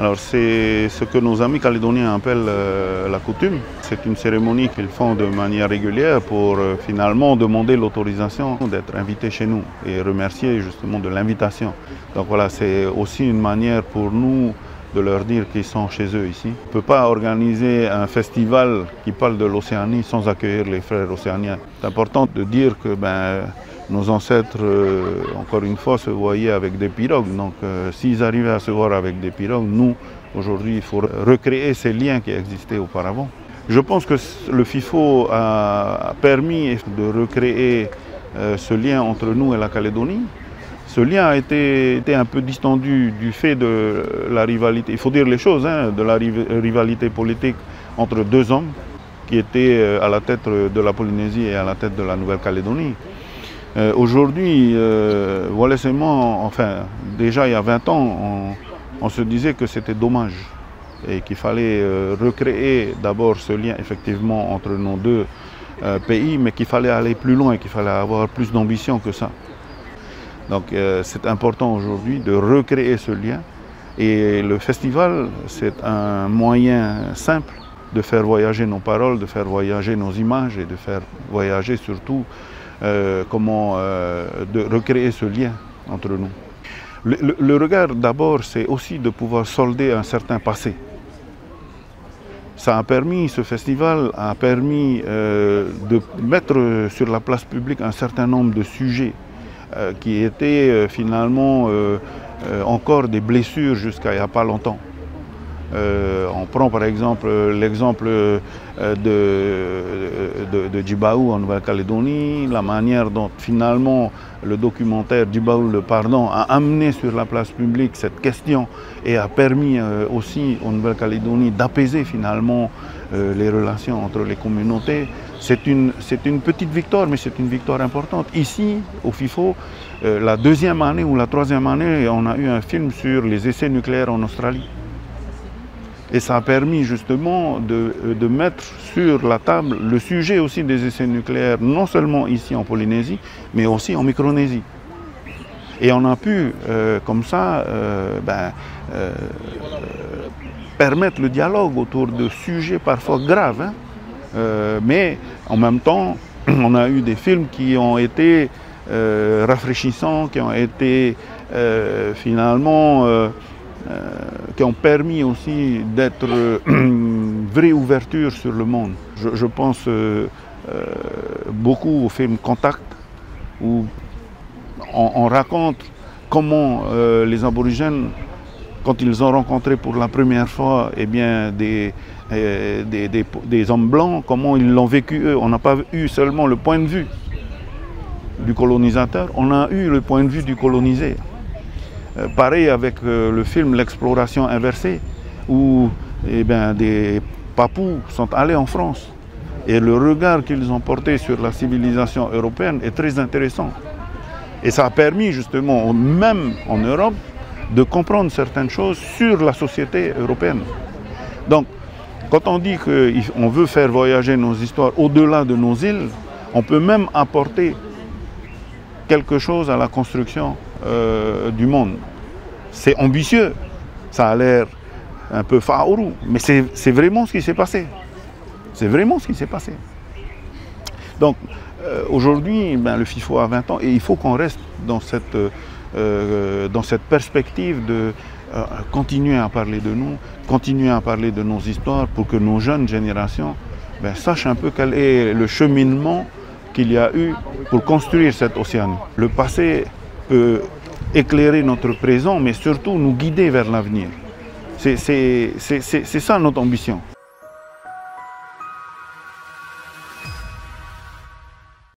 Alors c'est ce que nos amis calédoniens appellent la coutume. C'est une cérémonie qu'ils font de manière régulière pour finalement demander l'autorisation d'être invités chez nous et remercier justement de l'invitation. Donc voilà, c'est aussi une manière pour nous de leur dire qu'ils sont chez eux ici. On ne peut pas organiser un festival qui parle de l'Océanie sans accueillir les frères océaniens. C'est important de dire que nos ancêtres, encore une fois, se voyaient avec des pirogues. Donc s'ils arrivaient à se voir avec des pirogues, nous, aujourd'hui, il faut recréer ces liens qui existaient auparavant. Je pense que le FIFO a permis de recréer ce lien entre nous et la Calédonie. Ce lien a été un peu distendu du fait de la rivalité, il faut dire les choses, de la rivalité politique entre deux hommes qui étaient à la tête de la Polynésie et à la tête de la Nouvelle-Calédonie. Aujourd'hui, voilà seulement, enfin, déjà il y a 20 ans, on se disait que c'était dommage et qu'il fallait recréer d'abord ce lien effectivement entre nos deux pays, mais qu'il fallait aller plus loin, qu'il fallait avoir plus d'ambition que ça. Donc c'est important aujourd'hui de recréer ce lien et le festival c'est un moyen simple de faire voyager nos paroles, de faire voyager nos images et de faire voyager surtout de recréer ce lien entre nous. Le regard d'abord c'est aussi de pouvoir solder un certain passé. Ça a permis, ce festival a permis de mettre sur la place publique un certain nombre de sujets qui étaient finalement encore des blessures jusqu'à il n'y a pas longtemps. On prend par exemple l'exemple de Djibaou en Nouvelle-Calédonie, la manière dont finalement le documentaire Djibaou le pardon a amené sur la place publique cette question et a permis aussi en Nouvelle-Calédonie d'apaiser finalement les relations entre les communautés. C'est une petite victoire, mais c'est une victoire importante. Ici, au FIFO, la deuxième année ou la troisième année, on a eu un film sur les essais nucléaires en Australie. Et ça a permis justement de mettre sur la table le sujet aussi des essais nucléaires, non seulement ici en Polynésie, mais aussi en Micronésie. Et on a pu, comme ça, permettre le dialogue autour de sujets parfois graves. Mais en même temps, on a eu des films qui ont été rafraîchissants, qui ont été finalement... qui ont permis aussi d'être une vraie ouverture sur le monde. Je pense beaucoup au film Contact, où on raconte comment les aborigènes, quand ils ont rencontré pour la première fois des hommes blancs, comment ils l'ont vécu eux. On n'a pas eu seulement le point de vue du colonisateur, on a eu le point de vue du colonisé. Pareil avec le film L'exploration inversée, où des Papous sont allés en France. Et le regard qu'ils ont porté sur la civilisation européenne est très intéressant. Et ça a permis justement, même en Europe, de comprendre certaines choses sur la société européenne. Donc, quand on dit qu'on veut faire voyager nos histoires au-delà de nos îles, on peut même apporter quelque chose à la construction du monde. C'est ambitieux, ça a l'air un peu faourou, mais c'est vraiment ce qui s'est passé. C'est vraiment ce qui s'est passé. Donc aujourd'hui, le FIFO a 20 ans et il faut qu'on reste dans cette perspective de continuer à parler de nous, continuer à parler de nos histoires pour que nos jeunes générations sachent un peu quel est le cheminement qu'il y a eu pour construire cette Océanie. Le passé peut éclairer notre présent, mais surtout nous guider vers l'avenir. C'est ça notre ambition.